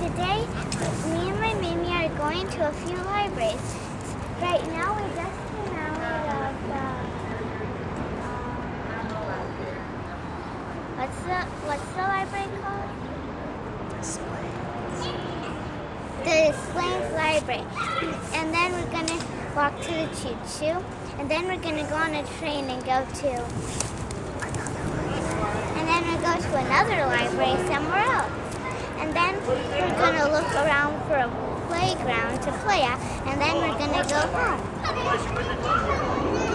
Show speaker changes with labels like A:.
A: Today, me and my Mimi are going to a few libraries. Right now, we just came out of what's the library called?
B: DesPlaines.
A: The DesPlaines library. And then we're gonna walk to the choo-choo, and then we're gonna go on a train and go to, and then we go to another library somewhere else. And then we're going to look around for a playground to play at, and then we're going to go home.